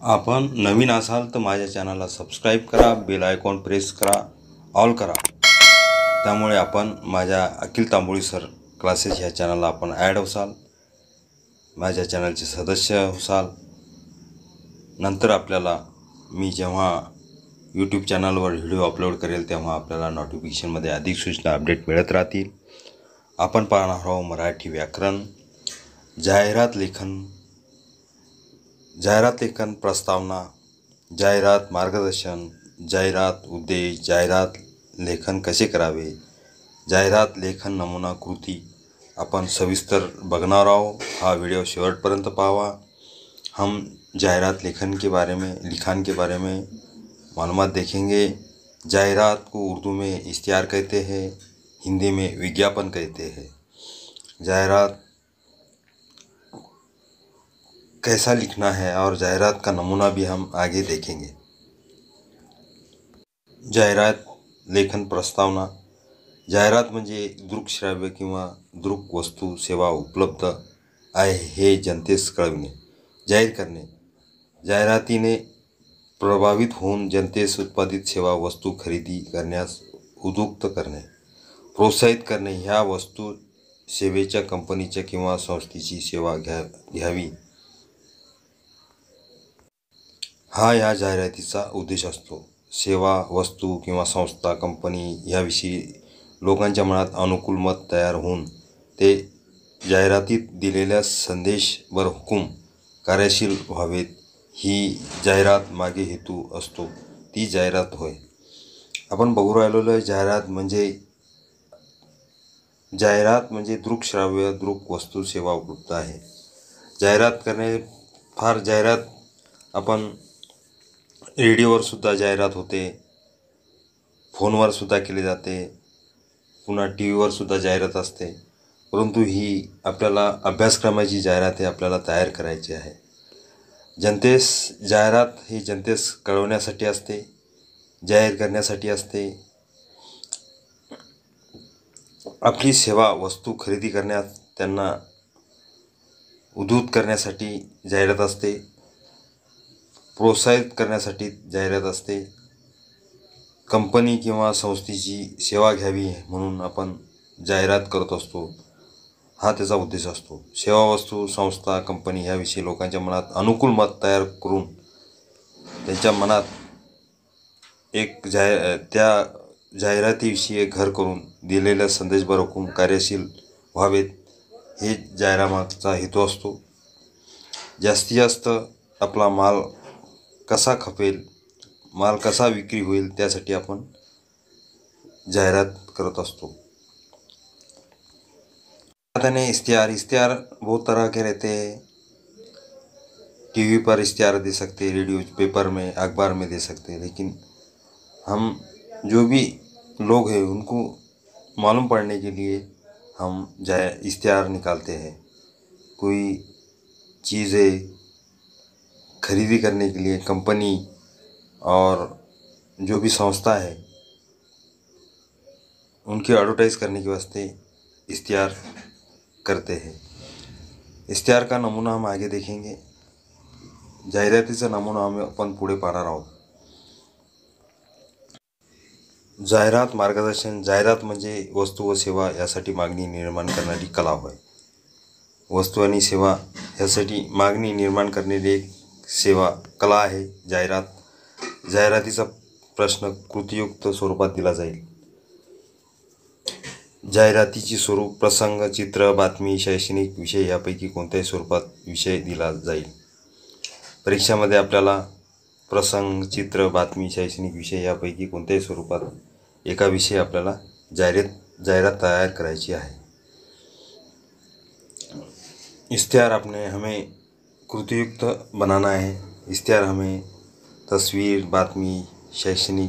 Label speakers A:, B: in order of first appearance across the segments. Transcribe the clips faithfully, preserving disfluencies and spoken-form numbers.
A: आपण नवीन असाल तर माझ्या चॅनलला सबस्क्राईब करा, बेल आयकॉन प्रेस करा, ऑल करा. त्यामुळे आपण माझ्या अखिल तांबोळी सर क्लासेस ह्या चॅनलला आपण ॲड होसाल, माझ्या चॅनलचे सदस्य होसाल. नंतर आपल्याला मी जेव्हा यूट्यूब चॅनलवर व्हिडिओ अपलोड करेल तेव्हा आपल्याला नोटिफिकेशनमध्ये अधिक सूचना अपडेट मिळत राहतील. आपण पाहणार आहोत मराठी व्याकरण, जाहिरात लेखन, जाहिरात लेखन प्रस्तावना, जाहिरात मार्गदर्शन, जाहिरात उद्देश, जाहिरात लेखन कसे करावे, जाहिरात लेखन नमुना कृती अपन सविस्तर बघणार आहोत. हा वीडियो शेवटपर्यंत पाहावा. हम जाहिरात लेखन के बारे में लिखान के बारे में मालूमात देखेंगे. जाहिरात को उर्दू में इश्तिहार कहते हैं, हिंदी में विज्ञापन कहते हैं. जाहिरात कैसा लिखना है और जाहिरात का नमूना भी हम आगे देखेंगे. जाहिरात लेखन प्रस्तावना. जाहिरात म्हणजे दृकश्राव्य किंवा दृक वस्तू सेवा उपलब्ध आहे हे जनतेस कळविणे, जाहीर करणे. जाहिरातीने प्रभावित होऊन जनतेस उत्पादित सेवा वस्तू खरेदी करण्यास उद्युक्त करणे, प्रोत्साहित करणे. ह्या वस्तू सेवेच्या कंपनीच्या किंवा संस्थेची सेवा घ्या घ्यावी हा या जाहिरातीचा उद्देश असतो. सेवा वस्तू किंवा संस्था कंपनी याविषयी लोकांच्या मनात अनुकूल मत तयार होऊन ते जाहिरातीत दिलेल्या संदेशवर हुकूम कार्यशील व्हावेत ही जाहिरात मागे हेतू असतो, ती जाहिरात होय. आपण बघू राहिलेलो जाहिरात म्हणजे जाहिरात म्हणजे दृकश्राव्य दृक वस्तू सेवा उपलब्ध आहे. जाहिरात करणे फार जाहिरात आपण रेडिओवर सुद्धा जाहिरात होते, फोनवर सुद्धा केली जाते, पुन्हा टी व्हीवर सुद्धा जाहिरात असते. परंतु ही आपल्याला अभ्यासक्रमाची जाहिरात हे आपल्याला तयार करायची आहे. जनतेस जाहिरात ही जनतेस कळवण्यासाठी असते, जाहीर करण्यासाठी असते. आपली सेवा वस्तू खरेदी करण्यास त्यांना उद्धृत करण्यासाठी जाहिरात असते, प्रोत्साहित करण्यासाठी जाहिरात असते. कंपनी किंवा संस्थेची सेवा घ्यावी म्हणून आपण जाहिरात करत असतो, हा त्याचा उद्देश असतो. सेवा वस्तू संस्था कंपनी ह्याविषयी लोकांच्या मनात अनुकूल मत तयार करून त्यांच्या मनात एक जाहि त्या जाहिरातीविषयी घर करून दिलेल्या संदेशभर हुकूम कार्यशील व्हावेत हे जाहिरातीचा हेतू असतो. जास्तीत जास्त आपला माल कसा खपेल, माल कसा विक्री होईल त्यासाठी आपण जाहिरात करत असतो. ने इश्तिहार इश्तिहार बहुत तरह के रहते हैं. टीवी पर इश्तिहार दे सकते, रेडियो पेपर में अखबार में दे सकते, लेकिन हम जो भी लोग हैं उनको मालूम पड़ने के लिए हम जाय इश्तिहार निकालते हैं. कोई चीज़ें खरीदी करने के लिए कंपनी और जो भी संस्था है उनकी एडवर्टाइज करने के वास्ते इश्तिहार करते हैं. इश्तिहार का नमूना हम आगे देखेंगे. जाहिरातीचा नमूना हम अपन पुढे पाहणार आहोत. जाहिरात मार्गदर्शन. जाहिरात म्हणजे वस्तू व सेवा यासाठी मागणी निर्माण करणारी कला होय. वस्तू आणि सेवा यासाठी मागणी निर्माण करणारी एक सेवा कला आहे जाहिरात. जाहिरातीचा प्रश्न कृतीयुक्त स्वरूपात दिला जाईल. जाहिरातीची स्वरूप प्रसंग, चित्र, बातमी, शैक्षणिक विषय यापैकी कोणत्याही स्वरूपात विषय दिला जाईल. परीक्षामध्ये आपल्याला प्रसंग, चित्र, बातमी, शैक्षणिक विषय यापैकी कोणत्याही स्वरूपात एका विषयी आपल्याला जाहिरात जाहिरात तयार करायची आहे. इश्तिहार अपने हमें कृतियुक्त बनाना है. इश्तिहार हमें तस्वीर, बातमी, शैक्षणिक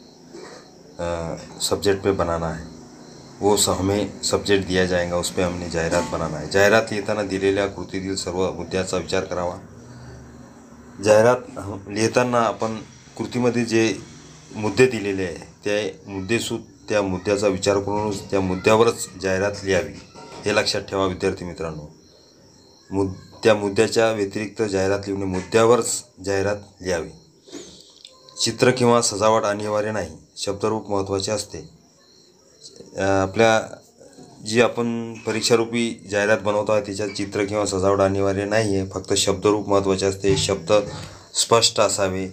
A: सब्जेक्ट पे बनाना है. वो हमें सब्जेक्ट दिया जाएगा, उस पर हमने जाहिरात बनाना है. जाहिरात लिहिताना दिलेल्या कृतीतील सर्व मुद्द्याचा विचार करावा. जाहिरात लिहिताना आपण कृतीमध्ये जे मुद्दे दिलेले आहे ते मुद्देसूद त्या मुद्द्याचा विचार करूनच त्या मुद्द्यावरच जाहिरात लिहावी हे लक्षात ठेवा विद्यार्थी मित्रांनो. मुद त्या मुद्द्याच्या व्यतिरिक्त जाहिरात लिहिणे, मुद्द्यावरच जाहिरात लिहावी. चित्र किंवा सजावट अनिवार्य नाही, शब्दरूप महत्त्वाचे असते. आपल्या जी आपण परीक्षारूपी जाहिरात बनवतो आहे त्याच्यात चित्र किंवा सजावट अनिवार्य नाही आहे, फक्त शब्दरूप महत्त्वाचे असते. शब्द स्पष्ट असावे,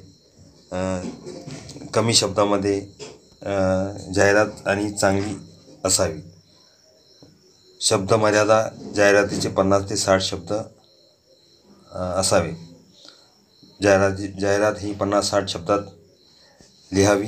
A: कमी शब्दामध्ये जाहिरात आणि चांगली असावी. शब्द मर्यादा जाहिरातीचे पन्नास ते साठ शब्द असावे. जाहिराती जाहिरात ही पन्नास साठ शब्दात लिहावी.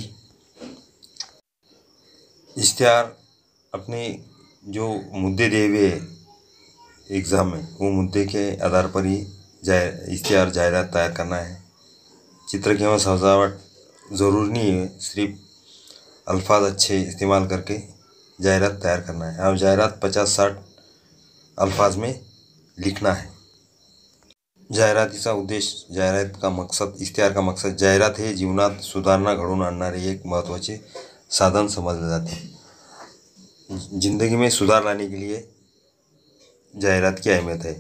A: इश्तिहार अपने जो मुद्दे दिए हुए एग्ज़ाम में, वो मुद्दे के आधार पर ही जाहिर इश्तिहार जाहिरात तैयार करना है. चित्र किंवा सजावट ज़रूरी नहीं है, सिर्फ अल्फाज अच्छे इस्तेमाल करके जाहिरात तैयार करना है. और जाहिरात पचास साठ अल्फाज में लिखना है. जाहिरातीचा उद्देश, जाहिरात का मकसद, इश्तिहार का मकसद, जाहिरात हे जीवनात सुधारणा घडवून आणणारे एक महत्त्वाचे साधन समजले जाते. जिंदगी में सुधार लाने के लिए जाहिरात की अहमियत है.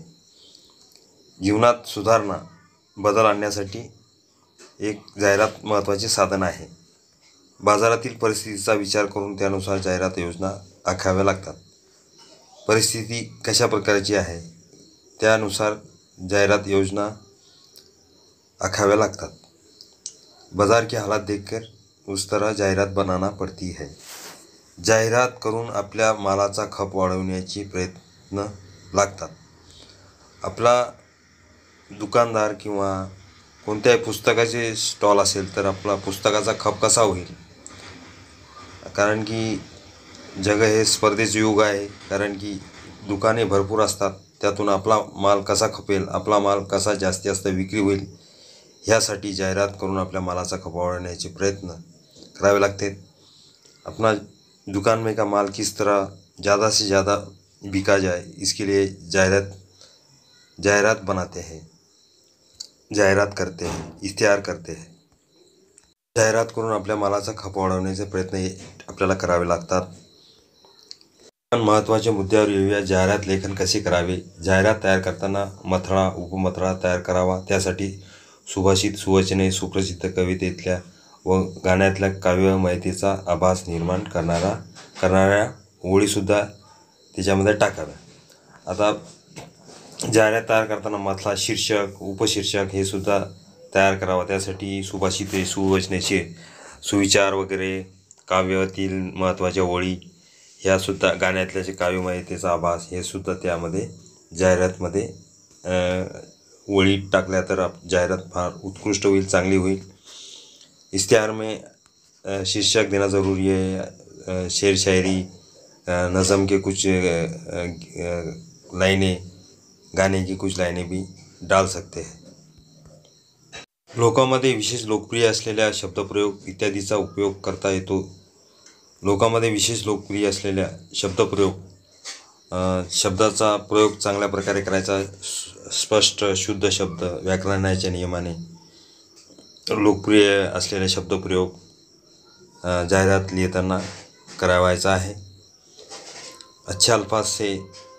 A: जीवनात सुधारणा, बदल आणण्यासाठी एक जाहिरात महत्त्वाचे साधन आहे. बाजारातील परिस्थितीचा विचार करून त्यानुसार जाहिरात योजना आखाव्या लागतात. परिस्थिती कशा प्रकारची आहे त्यानुसार जाहिरात योजना आखाव्या लागतात. बाजार की हालत देखकर उस तरह जाहिरात बनाना पड़ती है. जाहिरात करून आपल्या मालाचा खप वाढवण्याचे प्रयत्न लागतात. आपला दुकानदार किंवा कोणत्याही पुस्तकाचे स्टॉल असेल तर आपला पुस्तकाचा खप कसा होईल, कारण की जग हे स्पर्धेचे युग आहे. कारण की दुकाने भरपूर असतात, त्यातून आपला माल कसा खपेल, आपला माल कसा जास्तीत जास्त विक्री होईल, ह्यासाठी जाहिरात करून आपल्या मालाचा खप वाढवण्याचे प्रयत्न करावे लागते. अपना दुकान में का माल किस तरह ज़्यादा से ज़्यादा बिका जाए, इसके लिए जाहिरात जाहिरात बनाते हैं, जाहिरात करते हैं, इश्तिहार करते हैं. जाहिरात करून आपल्या मालाचा खप वाढवण्याचे प्रयत्न हे आपल्याला करावे लागतात. पण महत्त्वाच्या मुद्द्यावर येऊया. जाहिरात लेखन कसे करावे. जाहिरात तयार करताना मथळा, उपमथळा तयार करावा. त्यासाठी सुभाषित, सुवचने, सुप्रसिद्ध कवितेतल्या व गाण्यातल्या काव्यमयतेचा आभास निर्माण करणारा करणाऱ्या ओळीसुद्धा त्याच्यामध्ये टाकाव्या. आता जाहिरात तयार करताना मथळा, शीर्षक, उपशीर्षक हे सुद्धा तयार करावा. त्यासाठी सुभाषिते, सुवचनेचे सुविचार वगैरे, काव्यातील महत्त्वाच्या ओळी, ह्यासुद्धा गाण्यातल्या जे काव्यमयतेचा आभास, हे सुद्धा त्यामध्ये जाहिरातमध्ये ओळी टाकल्या तर जाहिरात फार उत्कृष्ट होईल, चांगली होईल. इश्तिहार में शीर्षक देना ज़रूरी है. शेर शायरी, नज़म के कुछ लाइनें, गाने की कुछ लाइनें भी डाल सकते हैं. लोकांमध्ये विशेष लोकप्रिय असलेल्या शब्दप्रयोग इत्यादीचा उपयोग करता येतो. लोकांमध्ये विशेष लोकप्रिय असलेल्या शब्दप्रयोग, शब्दाचा प्रयोग चांगल्या प्रकारे करायचा. स्पष्ट शुद्ध शब्द, व्याकरणाच्या नियमाने लोकप्रिय असलेले शब्दप्रयोग जाहिरात लिहिताना करावायचा आहे. अच्छे अल्फाज से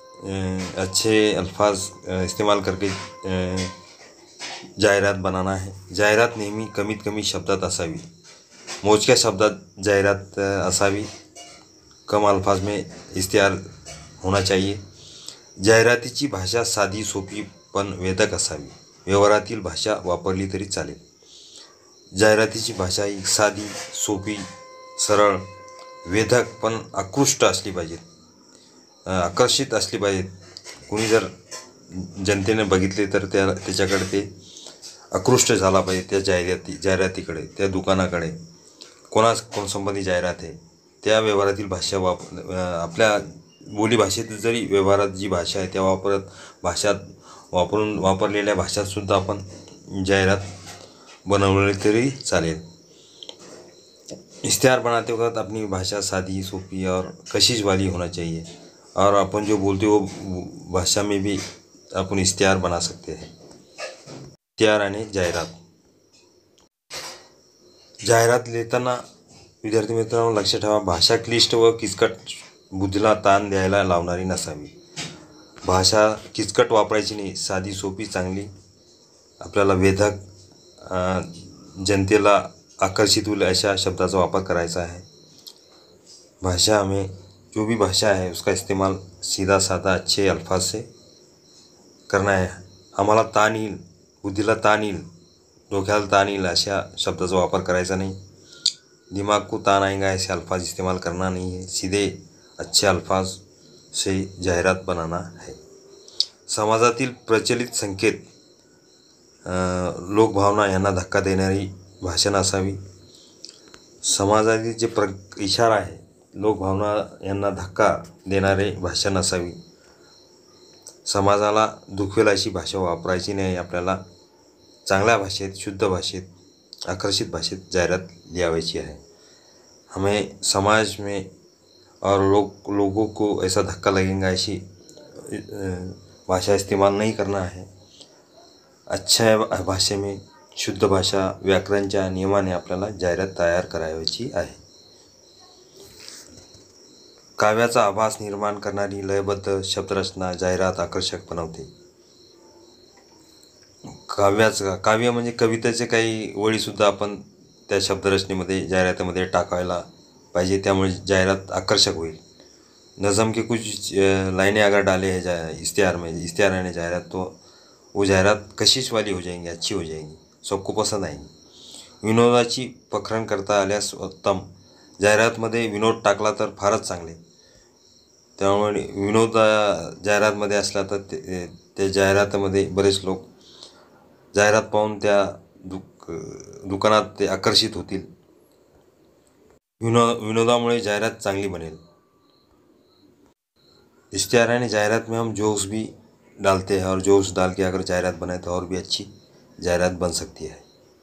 A: अच्छे अल्फाज इस्तेमाल करके जाहिरात बनाना है. जाहिरात नेहमी कमीत कमी शब्दात असावी. मोजक्या शब्दात जाहिरात असावी. कम अल्फाज में इश्तिहार होना चाहिए. जाहिरातीची भाषा साधी, सोपी पण वेधक असावी. व्यवहारातील भाषा वापरली तरी चालेल. जाहिरातीची भाषा ही साधी, सोपी, सरळ, वेधक पण आकृष्ट असली पाहिजे, आकर्षित असली पाहिजे. कोणी जर जनतेने बघितले तर त्या त्याच्याकडे ते आकृष्ट झाला पाहिजे. त्या जाहिराती जाहिरातीकडे, त्या दुकानाकडे, कोणा कोणासंबंधी जाहिरात आहे, त्या व्यवहारातील भाषा वाप आपल्या बोलीभाषेत जरी व्यवहारात जी भाषा आहे त्या वापरत भाषात वापरून वापरलेल्या भाषातसुद्धा आपण जाहिरात बनवली तरी चालेल. इश्तिहार बनाते वक्त अपनी भाषा सादी, सोपी और कशिश वाली होना चाहिए. और अपन जो बोलते हो भाषा में भी अपन इश्तिहार बना सकते हैं. इश्तिहार आणि जाहिरात. जाहिरात लिहिताना विद्यार्थी मित्रांनो लक्ष ठेवा, भाषा क्लिष्ट व किचकट, बुद्धीला ताण द्यायला लावणारी नसावी. भाषा किचकट वापरायची नाही, साधी सोपी चांगली आपल्याला वेधक जनतेला आकर्षित होईल अशा शब्दाचा वापर करायचा है। भाषा हमें जो भी भाषा है उसका इस्तेमाल सीधा साधा अच्छे अल्फाज से करना है। आम्हाला ताण येईल, बुद्धीला ताण येईल, डोक्याला ताण येईल अशा शब्दाचा वापर करायचा नहीं। दिमाग को तान आएगा ऐसे अल्फाज इस्तेमाल करना नहीं है। सीधे अच्छे अल्फाज से जाहिरात बनाना है। समाजातील प्रचलित संकेत, लोकभावना यांना धक्का देणारी भाषा नसावी। समाजातील जे प्र इशारा आहे, लोकभावना यांना धक्का देणारे भाषा नसावी। समाजाला दुखवेल अशी भाषा वापरायची नाही। आपल्याला चांगल्या भाषेत, शुद्ध भाषेत, आकर्षित भाषेत जाहिरात लिहावायची है। हमें समाज में और लोग लोगों को ऐसा धक्का लगेगा ऐसी भाषा इस्तेमाल नहीं करना है। अच्छा भाषे में शुद्ध भाषा व्याकरणच्या नियमाने आपल्याला जाहिरात तयार करायची आहे। काव्याचा आभास निर्माण करणारी लयबद्ध शब्दरचना जाहिरात आकर्षक बनवते। काव्याचं काव्य म्हणजे कवितेचे काही ओळीसुद्धा आपण त्या शब्दरचनेमध्ये जाहिरातीमध्ये टाकायला पाहिजे, त्यामुळे जाहिरात आकर्षक होईल। नज़म के कुछ लाइनें अगर डाले हैं जा इश्तिहार में, इश्तिहार यानी जाहिरात, तो वो जाहिरात कशिश वाली हो जाएंगी, अच्छी हो जाएंगी, सबको पसंद आएंगी। विनोदाची पखरण करता आल्यास उत्तम। जाहिरातमध्ये विनोद टाकला तर फारच चांगले। त्यामुळे विनोद जाहिरातमध्ये असला तर ते त्या जाहिरातीमध्ये बरेच लोक जाहिरात पाहून त्या दुक दुकानात ते आकर्षित होतील। विनोद विनोदामुळे जाहिरात चांगली बनेल। इश्तिहार यानी जाहिरात में हम जोक्स भी डालते हैं और जोक्स डाल के अगर जाहिरात बनाए तो और भी अच्छी जाहिरात बन सकती है।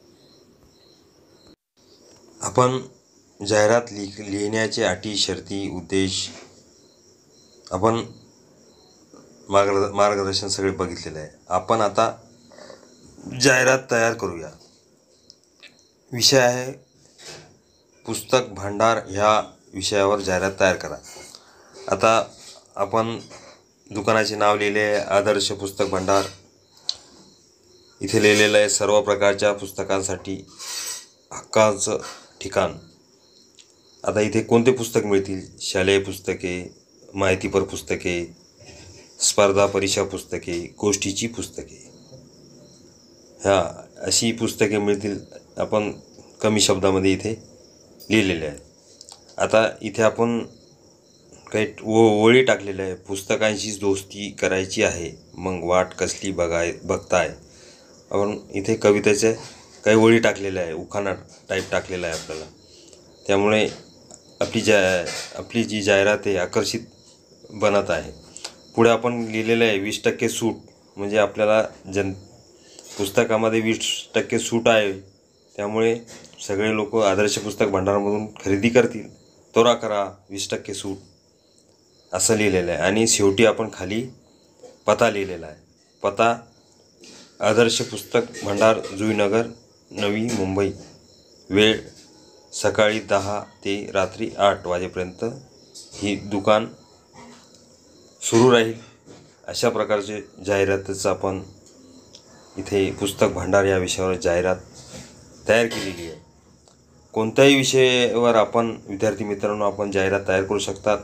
A: अपन जाहिरात लिख लिहिण्याचे अटी, शर्ती, उद्देश आपण मार्ग मार्गदर्शन सगळे बघितलेले आहे। आपण आता जाहिरात तयार करूया। विषय आहे पुस्तक भांडार, ह्या विषयावर जाहिरात तयार करा। आता आपण दुकानाचे नाव लिहिले आहे आदर्श पुस्तक भांडार। इथे लिहिलेलं आहे सर्व प्रकारच्या पुस्तकांसाठी हक्काचं ठिकाण। आता इथे कोणते पुस्तक मिळतील? शालेय पुस्तके, माहितीपर पुस्तके, स्पर्धा परीक्षा पुस्तके, गोष्टीची पुस्तके, ह्या अशी पुस्तके मिळतील। आपण कमी शब्दामध्ये इथे लिहिलेले आहे। आता इथे आपण काही ओ ओळी टाकलेल्या आहे। पुस्तकांशी दोस्ती करायची आहे, मग वाट कसली बघाय बघताय। आपण इथे कवितेचे काही ओळी टाकलेल्या आहे, उखाणा टाईप टाकलेला आहे आपल्याला। त्यामुळे आपली जा आपली जी जाहिरात आहे आकर्षित बनत आहे। पुढे आपण लिहिलेलं आहे वीस टक्के सूट, म्हणजे आपल्याला जन पुस्तकामध्ये वीस टक्के सूट आहे, त्यामुळे सगळे लोक आदर्श पुस्तक भांडारमधून खरेदी करतील। त्वरा करा, वीस टक्के सूट असं लिहिलेलं आहे। आणि शेवटी आपण खाली पता लिहिलेला आहे। पता आदर्श पुस्तक भांडार, जुईनगर, नवी मुंबई। वेळ सकाळी दहा ते रात्री आठ वाजेपर्यंत ही दुकान सुरू राहील। अशा प्रकारचे जाहिरातीचं आपण इथे पुस्तक भांडार या विषयावर जाहिरात तयार केलेली आहे। कोणत्याही विषयावर आपण विद्यार्थी मित्रांनो आपण जाहिरात तयार करू शकतात।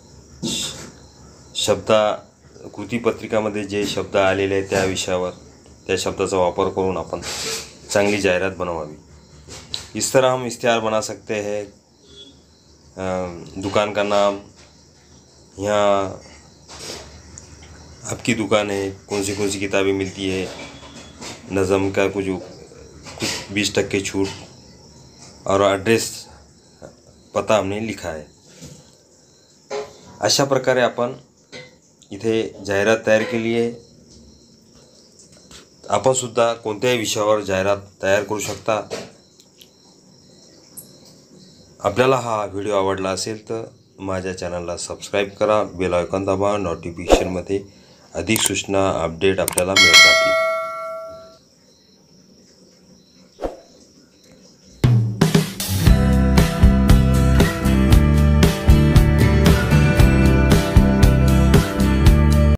A: शब्दा कृतीपत्रिकामध्ये जे शब्द आलेले आहेत त्या विषयावर त्या शब्दाचा वापर करून आपण चांगली जाहिरात बनवावी। इस तरह हम इश्तिहार बना सकते हैं। दुकान का नाम, यहाँ आपकी दुकान है, कौन सी कौन सी किताबें मिलती है, नज़म का कुछ कुछ बीस टक्के छूट, और एड्रेस पता हमने लिखा है। अशा प्रकारे आपण इथे जाहिरात तयार केली आहे। आपण सुद्धा कोणत्याही विषयावर जाहिरात तयार करू शकता। आपल्याला हा व्हिडिओ आवडला असेल तर माझ्या चॅनलला सबस्क्राईब करा, बेल आयकॉन दाबा, नोटिफिकेशनमध्ये अधिक सूचना अपडेट आपल्याला मिळत राहतील।